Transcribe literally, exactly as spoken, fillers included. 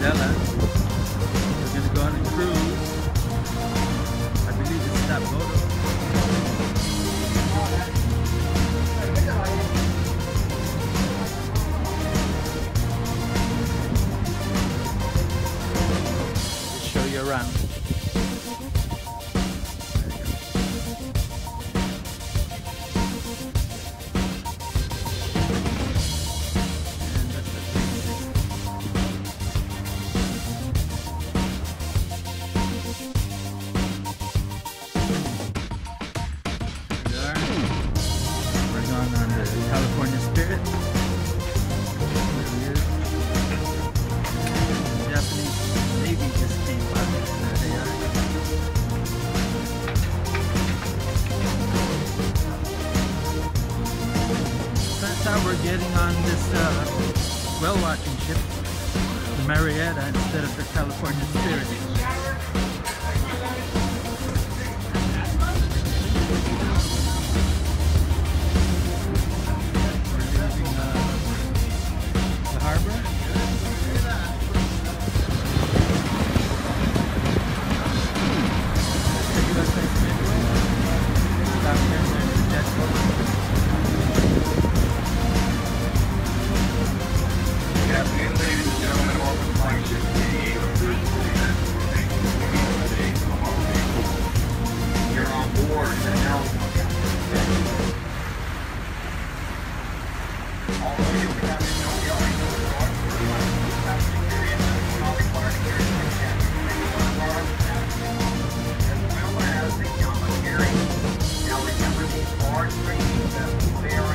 We're gonna go on a cruise. I believe it's that boat. Just show you around. California Spirit. There he is. The Japanese Navy just came by. There they are. So that's how we're getting on this uh, whale watching ship, the Marietta, instead of the California Spirit. Good afternoon, ladies and gentlemen. Welcome to Flagship. You're on board the L. Although you'll be having no yelling, no regard for the passing period, will not require to carry the check. As well as the Yama carry. Now remember these large training vessels, they are